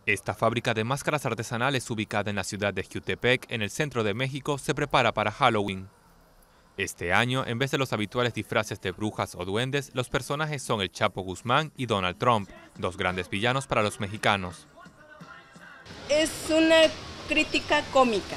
Esta fábrica de máscaras artesanales ubicada en la ciudad de Jutepec, en el centro de México, se prepara para Halloween. Este año, en vez de los habituales disfraces de brujas o duendes, los personajes son el Chapo Guzmán y Donald Trump, dos grandes villanos para los mexicanos. Es una crítica cómica.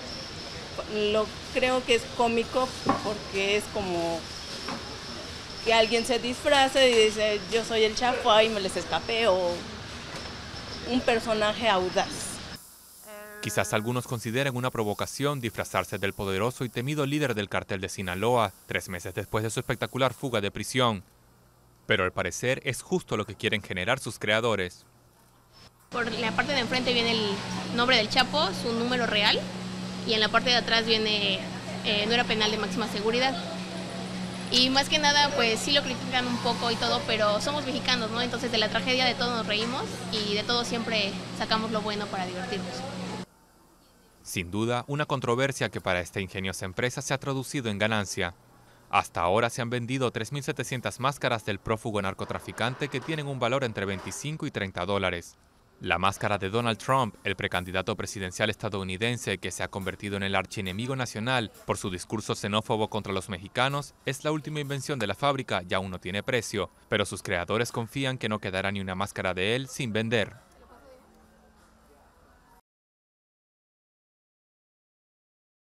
Creo que es cómico porque es como que alguien se disfraza y dice yo soy el Chapo y me les escapé, o un personaje audaz. Quizás algunos consideren una provocación disfrazarse del poderoso y temido líder del cartel de Sinaloa, 3 meses después de su espectacular fuga de prisión. Pero al parecer es justo lo que quieren generar sus creadores. Por la parte de enfrente viene el nombre del Chapo, su número real, y en la parte de atrás viene no era penal de máxima seguridad. Y más que nada, pues sí lo critican un poco y todo, pero somos mexicanos, ¿no? Entonces de la tragedia de todo nos reímos y de todo siempre sacamos lo bueno para divertirnos. Sin duda, una controversia que para esta ingeniosa empresa se ha traducido en ganancia. Hasta ahora se han vendido 3.700 máscaras del prófugo narcotraficante que tienen un valor entre 25 y 30 dólares. La máscara de Donald Trump, el precandidato presidencial estadounidense que se ha convertido en el archienemigo nacional por su discurso xenófobo contra los mexicanos, es la última invención de la fábrica y aún no tiene precio, pero sus creadores confían que no quedará ni una máscara de él sin vender.